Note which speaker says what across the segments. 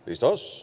Speaker 1: ¿Listos?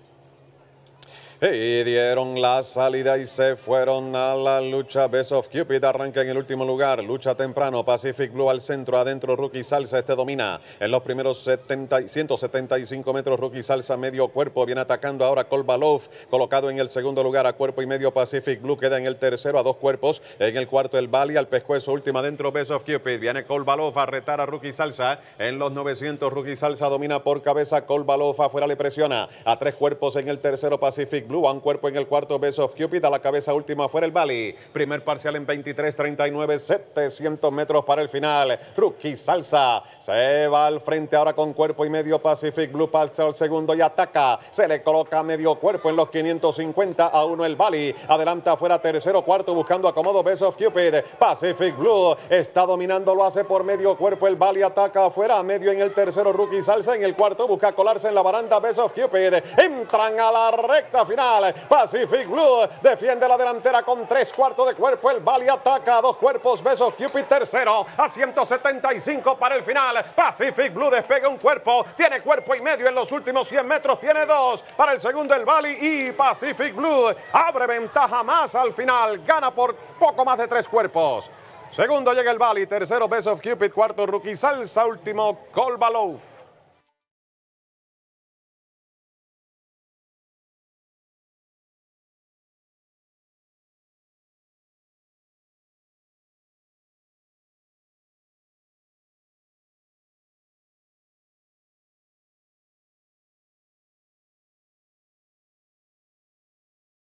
Speaker 1: Y dieron la salida y se fueron a la lucha. Best of Cupid arranca en el último lugar. Lucha temprano. Pacific Blue al centro. Adentro Rookie Salsa. Este domina en los primeros 175 metros. Rookie Salsa medio cuerpo. Viene atacando ahora Kolbalov. Colocado en el segundo lugar a cuerpo y medio. Pacific Blue queda en el tercero a dos cuerpos. En el cuarto el Bali al pescuezo. Última adentro Best of Cupid. Viene Kolbalov a retar a Rookie Salsa. En los 900 Rookie Salsa domina por cabeza. Kolbalov afuera le presiona. A tres cuerpos en el tercero Pacific Blue, a un cuerpo en el cuarto Best of Cupid, a la cabeza última fuera el Bali. Primer parcial en 23:39, 700 metros para el final. Rookie Salsa se va al frente ahora con cuerpo y medio. Pacific Blue pasa al segundo y ataca. Se le coloca medio cuerpo en los 550 a uno el Bali. Adelanta afuera tercero, cuarto buscando acomodo Best of Cupid. Pacific Blue está dominando, lo hace por medio cuerpo. El Bali ataca afuera, a medio en el tercero Rookie Salsa. En el cuarto busca colarse en la baranda Best of Cupid. Entran a la recta final. Pacific Blue defiende la delantera con tres cuartos de cuerpo. El Bali ataca a dos cuerpos. Best of Cupid tercero a 175 para el final. Pacific Blue despega un cuerpo. Tiene cuerpo y medio en los últimos 100 metros. Tiene dos para el segundo el Bali. Y Pacific Blue abre ventaja más al final. Gana por poco más de tres cuerpos. Segundo llega el Bali. Tercero Best of Cupid. Cuarto Rookie Salsa. Último Kolbalov.